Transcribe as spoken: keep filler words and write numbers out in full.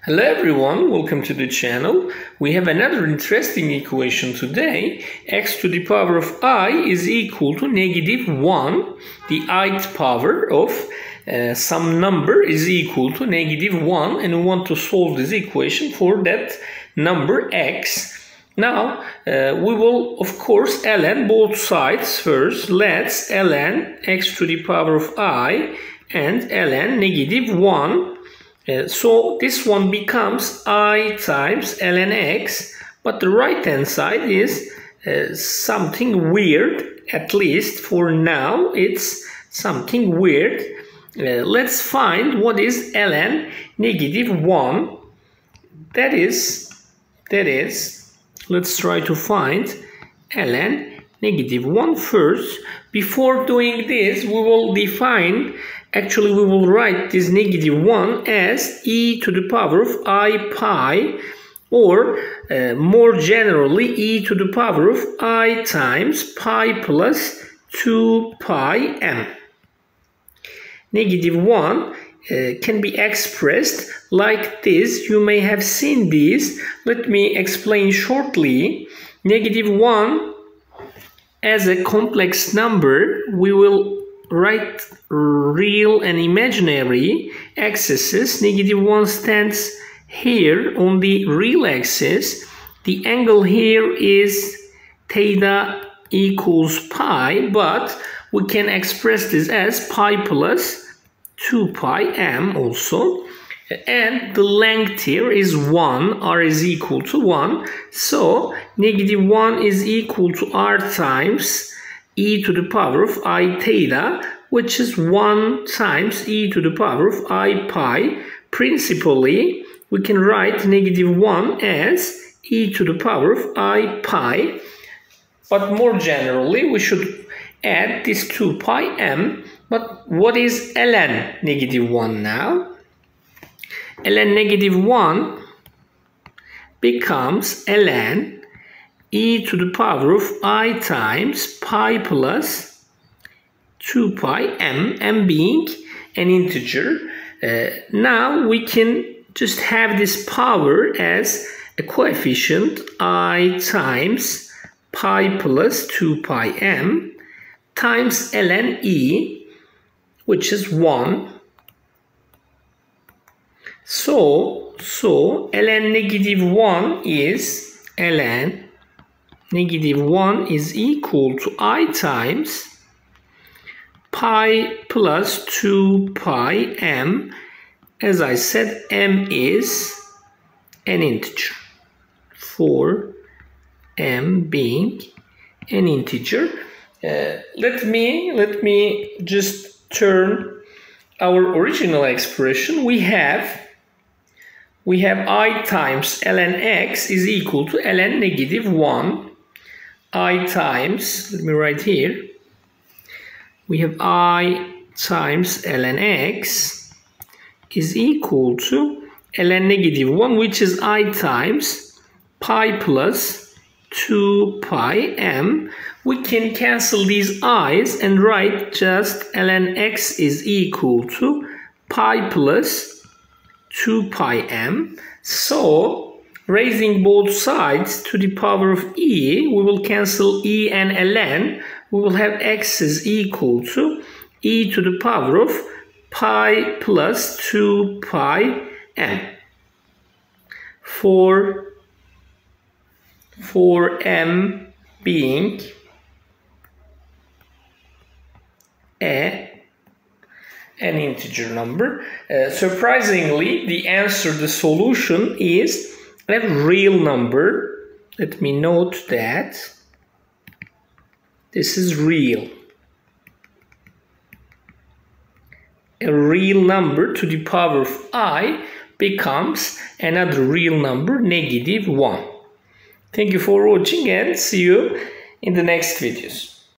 Hello everyone, welcome to the channel. We have another interesting equation today. X to the power of I is equal to negative one. The ith power of uh, some number is equal to negative one, and we want to solve this equation for that number x. Now uh, we will of course ln both sides first. Let's ln x to the power of I and ln negative one. Uh, so this one becomes I times ln x, but the right hand side is uh, something weird. At least for now it's something weird. Uh, let's find what is ln negative one. That is, that is, let's try to find ln negative one first. Before doing this, we will define, actually we will write this negative one as e to the power of I pi, or uh, more generally e to the power of I times pi plus two pi m. Negative one uh, can be expressed like this. You may have seen this. Let me explain shortly. Negative one as a complex number, we will write real and imaginary axes. Negative one stands here on the real axis. The angle here is theta equals pi, but we can express this as pi plus two pi m also. And the length here is one, r is equal to one. So negative one is equal to r times e to the power of I theta, which is one times e to the power of I pi. Principally, we can write negative one as e to the power of I pi. But more generally, we should add this two pi m. But what is ln negative one now? ln negative one becomes ln e to the power of I times pi plus two pi m, m being an integer. Uh, now we can just have this power as a coefficient, I times pi plus two pi m times ln e, which is one. So, so ln negative one is ln negative one is equal to I times pi plus two pi m. As I said, m is an integer, for m being an integer. Uh, let me let me just turn our original expression. We have we have I times ln x is equal to ln negative one. I times, let me write here, we have I times ln x is equal to ln negative one, which is I times pi plus two pi m. We can cancel these i's and write just ln x is equal to pi plus two pi m. So raising both sides to the power of e, we will cancel e and ln. We will have x is equal to e to the power of pi plus two pi m. For, for m being a an integer number. Uh, surprisingly, the answer, the solution is a real number. Let me note that this is real. A real number to the power of I becomes another real number, negative one. Thank you for watching, and see you in the next videos.